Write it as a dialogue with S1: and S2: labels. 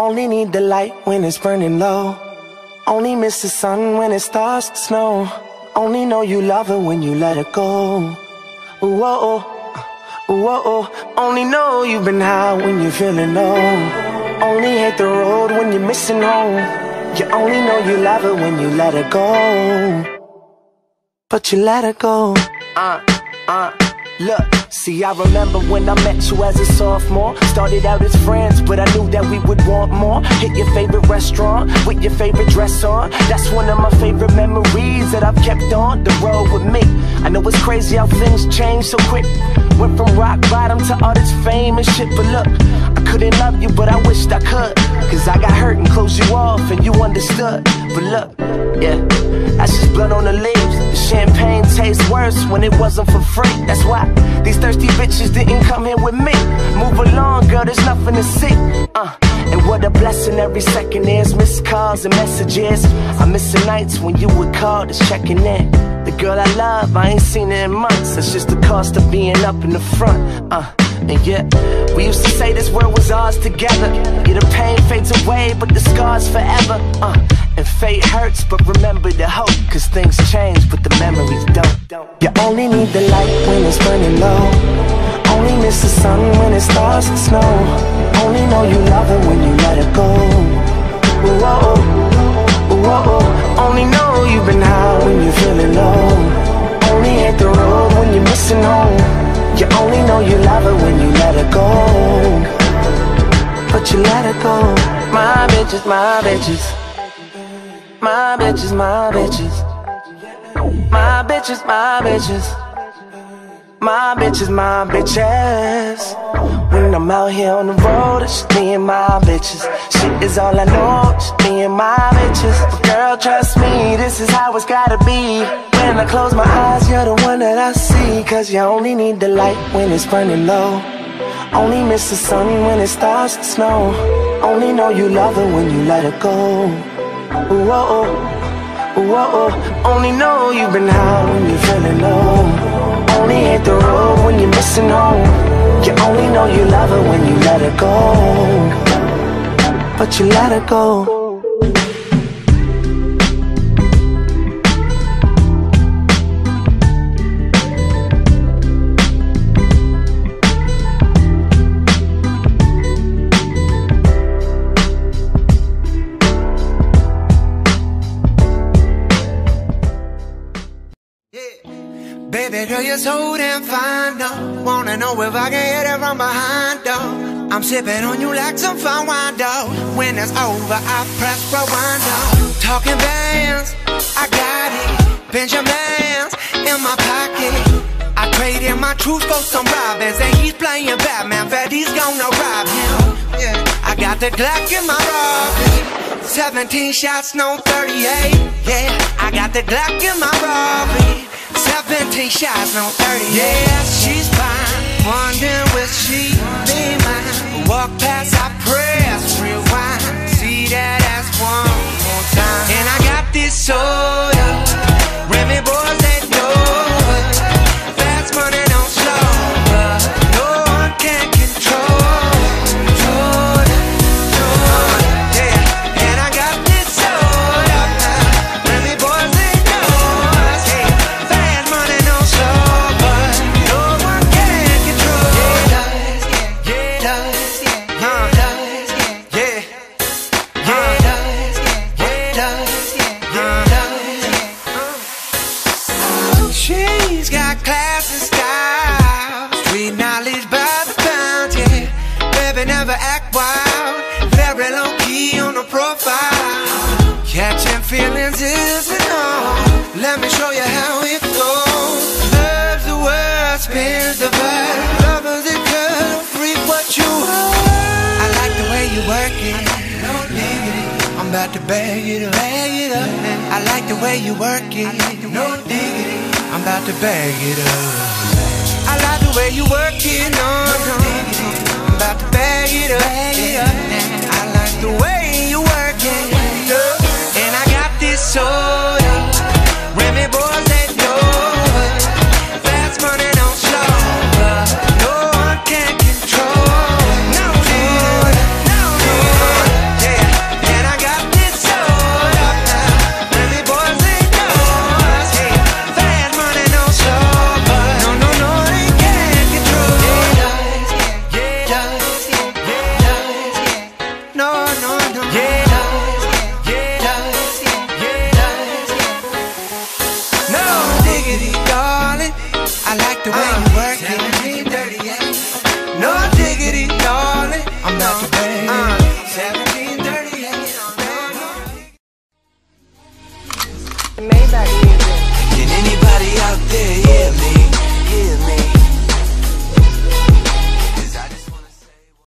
S1: only need the light when it's burning low. Only miss the sun when it starts to snow. Only know you love her when you let her go. Whoa, whoa. Only know you've been high when you're feeling low. Only hate the road when you're missing home. You only know you love her when you let her go. But you let her go. Look, see, I remember when I met you as a sophomore. Started out as friends, but I knew that we would want more. Hit your favorite restaurant with your favorite dress on. That's one of my favorite memories that I've kept on the road with me. I know it's crazy how things change so quick. Went from rock bottom to all this fame and shit. But look, I couldn't love you, but I wished I could. Cause I got hurt and closed you off and you understood. But look, yeah, that's just blood on the leaves. The champagne tastes worse when it wasn't for free. That's why these thirsty bitches didn't come here with me. Move along, girl, there's nothing to see. And what a blessing every second is. Missed calls and messages. I miss the nights when you would call, just checking in. The girl I love, I ain't seen her in months. That's just the cost of being up in the front. And yeah, we used to say this world was ours together. Yeah, the pain fades away, but the scars forever. And fate hurts, but remember the hope. Cause things change, but the memories don't. You only need the light when it's burning low. Only miss the sun when it starts to snow. Only know you love her when you let her go. Whoa, whoa. Only know you've been high when you're feeling low. Only hate the road when you're missing home. You only know you love her when you let her go. But you let her go. My bitches, my bitches. My bitches, my bitches. My bitches, my bitches. My bitches, my bitches. When I'm out here on the road, it's just me and my bitches. Shit is all I know, just me and my bitches. But girl, trust me, this is how it's gotta be. When I close my eyes, you're the one that I see. Cause you only need the light when it's burning low. Only miss the sun when it starts to snow. Only know you love her when you let her go. Whoa, whoa. Only know you've been high when you're feeling low. Only hate the road when you're missing home. You only know you love her when you let her go. But you let her go.
S2: Baby girl, you're so damn fine, though. Wanna know if I can hit it from behind, though. I'm sipping on you like some fine wine, though. When it's over, I press rewind, though. Talking bands, I got it. Benjamins in my pocket. I traded my truth for some robins, and he's playing Batman, bet he's gonna rob him. Yeah, I got the Glock in my Robin. 17 shots, no 38. Yeah, I got the Glock in my Robin. 17 shots, no 30. Yeah, she's fine. Wondering will she be mine? Walk past, I press rewind. See that ass one more time. And I got this soda. Remy boys, they know it. Fast money, don't slow. No one can control. Yeah. And I got this soda. Remy boys, they know us. Hey, fast money, don't slow. But no one can control. She's got class and style, street knowledge by the pound, yeah. Baby never act wild, very low key on the profile. Catching feelings is the norm. Let me show you how it goes. Loves the word, spins the verb. Lovers it good, freak what you are. I like the way you work it. No diggity, I'm about to bag it up. I like the way you work it. No diggity, I'm about to bag it up. I like the way you work it, no. I'm about to bag it up. I like the way you work it, and I got this soul.